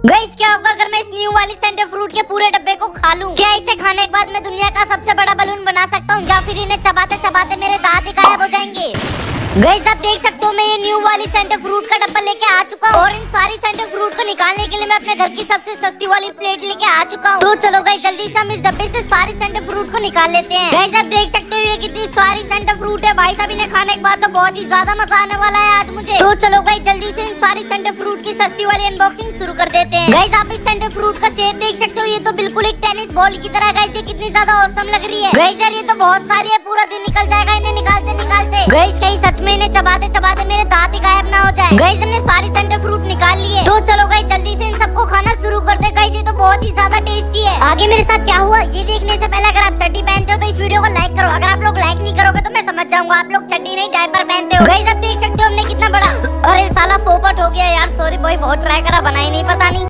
Guys क्या होगा अगर मैं इस न्यू वाली सेंटर फ्रूट के पूरे डब्बे को खा लूं? क्या इसे खाने के बाद मैं दुनिया का सबसे बड़ा बलून बना सकता हूँ या फिर इन्हें चबाते चबाते मेरे दांत ही गायब हो जाएंगे? गाइस आप देख सकते हो मैं ये न्यू वाली सेंटर फ्रूट का डब्बा लेके आ चुका हूँ और इन सारी सेंटर फ्रूट को निकालने के लिए मैं अपने घर की सबसे सस्ती वाली प्लेट लेके आ चुका हूँ। तो चलो गाइस जल्दी से हम इस डब्बे से सारी सेंटर फ्रूट को निकाल लेते हैं। गाइस आप देख सकते हो ये कितनी सारी सेंटर फ्रूट है। भाई साहब इन्हें खाने के बाद तो बहुत ही ज्यादा मजा आने वाला है आज मुझे। तो चलो गाइस जल्दी से इन सारी सेंटर फ्रूट की सस्ती वाली अनबॉक्सिंग शुरू कर देते हैं। गाइस आप इस सेंटर फ्रूट का शेप देख सकते हो, ये तो बिल्कुल एक टेनिस बॉल की तरह। गाइस ये कितनी ज्यादा औसम लग रही है। गाइस यार ये तो बहुत सारी है, पूरा दिन निकल जाएगा इन्हें निकालते निकालते। गाइस कहीं सच में इन्हें चबाते चबाते मेरे दांत ही गायब ना हो जाए। गाइस हमने सारी सेंटर फ्रूट निकाल लिए। तो चलो गाइस जल्दी से इन सबको खाना शुरू करते। गाइस ये तो बहुत ही ज्यादा टेस्टी है। आगे मेरे साथ क्या हुआ ये देखने से पहले अगर आप चड्डी पहनते हो तो इस वीडियो को लाइक करो। अगर आप लोग लाइक नहीं करोगे तो मैं समझ जाऊंगा आप लोग चड्डी नहीं डायपर पहनते हो। गाइस आप देख सकते हो हमने कितना बड़ा, अरे साला पोपट हो गया यार, सॉरी बॉय, बहुत ट्राई करा, बनाई नहीं, पता नहीं।